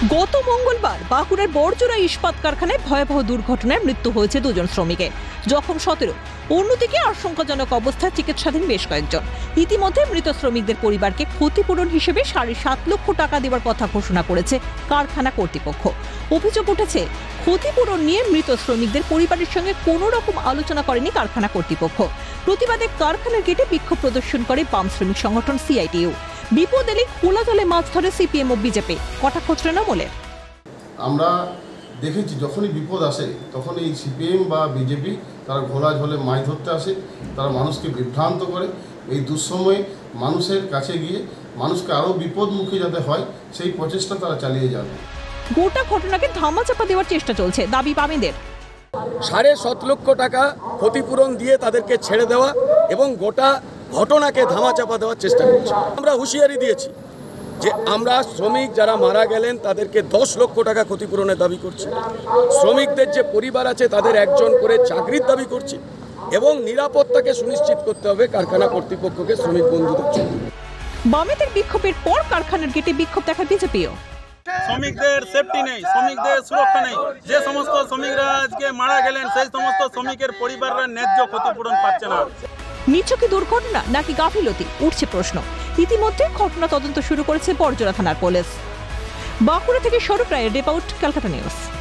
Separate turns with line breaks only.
গত মঙ্গলবার বাঁকুড়ার বড়জোড়া ইস্পাত কারখানায় ভয়াবহ দুর্ঘটনায় মৃত্যু হয়েছে দুজন শ্রমিকের, জখম 17। অন্যদিকে আশঙ্কাজনক অবস্থায় চিকিৎসাধীন বেশ কয়েকজন। ইতিমধ্যে মৃত শ্রমিকদের পরিবারকে ক্ষতিপূরণ হিসেবে 7.5 লক্ষ টাকা দেওয়ার কথা ঘোষণা করেছে কারখানা কর্তৃপক্ষ। অভিযোগ উঠেছে, ক্ষতিপূরণ নিয়ে মৃত শ্রমিকদের পরিবারের সঙ্গে কোনো রকম আলোচনা করেনি কারখানা কর্তৃপক্ষ। প্রতিবাদে কারখানার গেটে বিক্ষোভ প্রদর্শন করে বাম শ্রমিক সংগঠন সিআইটিইউ। বিপদ এলে খোলা জলে মাছ ধরে সিপিএম ও বিজেপি। কটাক্ষ তৃণমূলের।
আমরা দেখেছি যখনই বিপদ আসে তখন এই সিপিএম বা বিজেপি তারা ঘোলা জলে মাছ ধরতে আসে, তারা মানুষকে বিভ্রান্ত করে। এই দুঃসময়ে মানুষের কাছে গিয়ে মানুষকে আরও বিপদমুখী যাতে হয় সেই প্রচেষ্টা তারা চালিয়ে যাবে।
গোটা ঘটনাকে ধামাচাপা দেওয়ার চেষ্টা চলছে, দাবি বামেদের।
7.5 লক্ষ টাকা ক্ষতিপূরণ দিয়ে তাদেরকে ছেড়ে দেওয়া এবং গোটা ঘটনাকে ধামাচাপা দেওয়ার চেষ্টা করছে। আমরা হুঁশিয়ারি দিয়েছি যে আমরা শ্রমিক যারা মারা গেলেন তাদেরকে 10 লক্ষ টাকা ক্ষতিপূরণের দাবি করছি। শ্রমিকদের যে পরিবার আছে তাদের একজন করে চাকরির দাবি করছি এবং নিরাপত্তাকে সুনিশ্চিত করতে হবে কারখানা কর্তৃপক্ষকে শ্রমিক বন্ধুদের জন্য।
বামেদের বিক্ষোভের পর কারখানার গেটে বিক্ষোভ দেখায় বিজেপিও।
শ্রমিকদের সেফটি নেই, শ্রমিকদের সুরক্ষা নেই। যে সমস্ত শ্রমিকরা আজকে মারা গেলেন সেই সমস্ত শ্রমিকের পরিবাররা ন্যায্য ক্ষতিপূরণ পাচ্ছে না।
নিছকই দুর্ঘটনা নাকি গাফিলতি, উঠছে প্রশ্ন। ইতিমধ্যে ঘটনা তদন্ত শুরু করেছে বড়জোড়া থানার পুলিশ। বাঁকুড়া থেকে স্বরূপ রায়ের রিপোর্ট, ক্যালকাটা নিউজ।